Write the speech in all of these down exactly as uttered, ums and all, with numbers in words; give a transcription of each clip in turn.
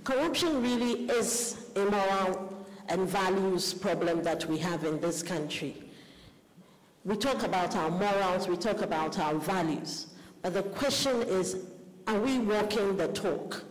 Corruption really is a moral and values problem that we have in this country. We talk about our morals, we talk about our values, but the question is, are we walking the talk?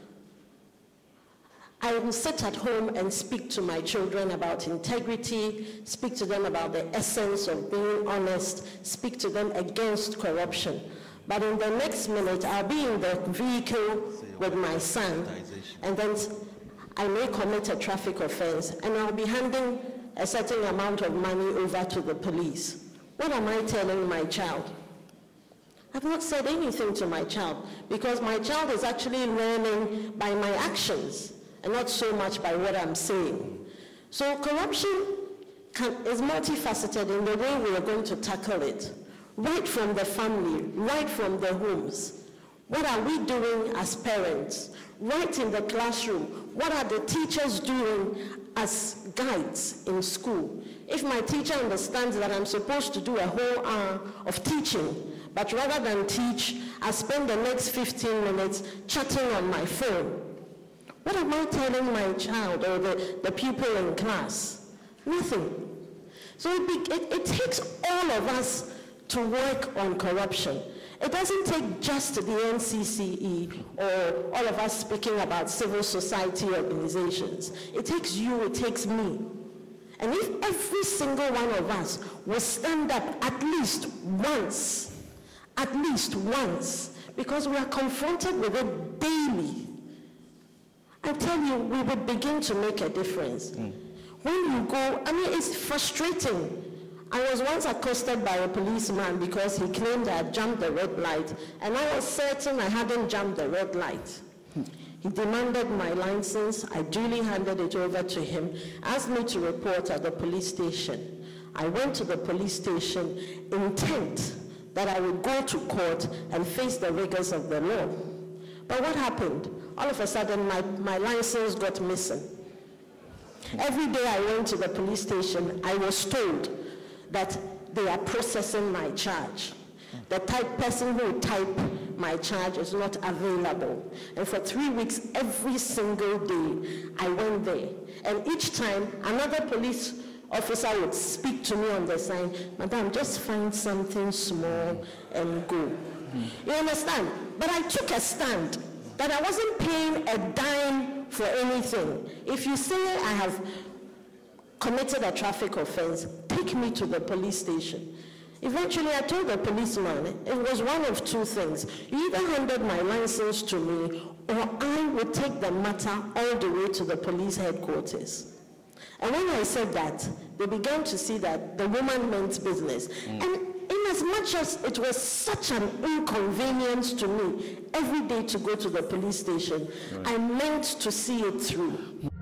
I will sit at home and speak to my children about integrity, speak to them about the essence of being honest, speak to them against corruption. But in the next minute, I'll be in the vehicle with my son, and then I may commit a traffic offense, and I'll be handing a certain amount of money over to the police. What am I telling my child? I've not said anything to my child, because my child is actually learning by my actions and not so much by what I'm saying. So corruption can, is multifaceted in the way we are going to tackle it, right from the family, right from the homes. What are we doing as parents? Right in the classroom, what are the teachers doing as guides in school? If my teacher understands that I'm supposed to do a whole hour of teaching, but rather than teach, I spend the next fifteen minutes chatting on my phone, what am I telling my child or the, the pupil in class? Nothing. So it, be, it, it takes all of us to work on corruption. It doesn't take just the N C C E or all of us speaking about civil society organizations. It takes you, it takes me. And if every single one of us will stand up at least once, at least once, because we are confronted with it daily, I tell you, we would begin to make a difference. Mm. When you go, I mean, it's frustrating. I was once accosted by a policeman because he claimed I had jumped the red light, and I was certain I hadn't jumped the red light. Mm. He demanded my license. I duly handed it over to him, asked me to report at the police station. I went to the police station intent that I would go to court and face the rigors of the law. But what happened? All of a sudden, my, my license got missing. Every day I went to the police station, I was told that they are processing my charge. The type person who would type my charge is not available. And for three weeks, every single day, I went there. And each time, another police officer would speak to me on the sign, "Madam, just find something small and go." Mm-hmm. You understand? But I took a stand that I wasn't paying a dime for anything. If you say I have committed a traffic offense, take me to the police station. Eventually, I told the policeman it was one of two things. You either handed my license to me, or I would take the matter all the way to the police headquarters. And when I said that, they began to see that the woman meant business. Mm. And in as much as it was such an inconvenience to me every day to go to the police station, right, I meant to see it through.